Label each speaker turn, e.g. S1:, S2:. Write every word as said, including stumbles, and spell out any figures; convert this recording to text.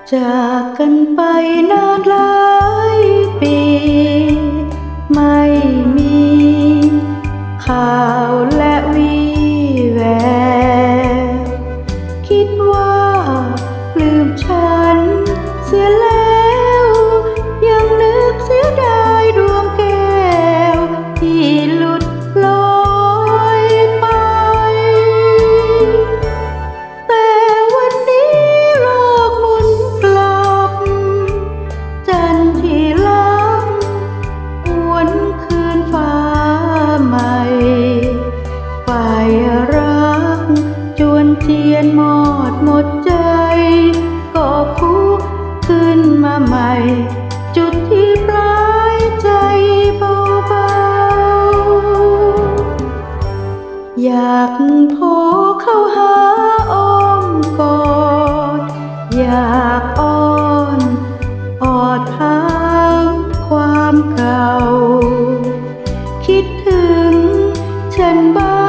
S1: จากกันไปนานหลายปีไม่มีข่าวและวีแววคิดว่าลืมฉันเสียแล้วยังนึกเสียดายดวงแก้วที่หลุดลอยไปแต่วันนี้โลกหมุนกลับจันทร์ที่ลับหวนคืนฟ้าใหม่ฝ่ายรักจวนเทียนหมดหมดใจก็คุกขึ้นมาใหม่จุดที่ปลายใจเบาๆอยากโผล่เข้าหาอ้อมกอดอยากอ้อนออดถามความเก่าคิดถึงฉันบ้าง